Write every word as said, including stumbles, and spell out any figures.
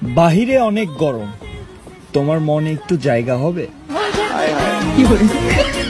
বাহিরে অনেক গরম, তোমার মনে একটু জায়গা হবে? কি বলে